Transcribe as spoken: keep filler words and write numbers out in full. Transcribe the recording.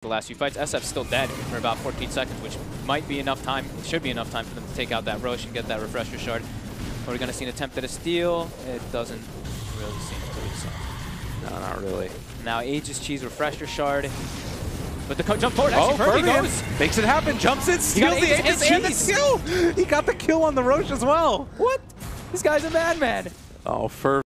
the last few fights. S F's still dead for about fourteen seconds, which might be enough time, should be enough time for them to take out that Roshan and get that refresher shard. We're going to see an attempt at a steal. It doesn't really seem to be so. No, not really. Now Aegis cheese refresher shard. But the jump forward, actually, oh, Fervian Fervian goes. makes it happen, jumps it, steals the Aegis Aegis and and the cheese. kill! He got the kill on the Roche as well! What? This guy's a madman. Oh, Fervian.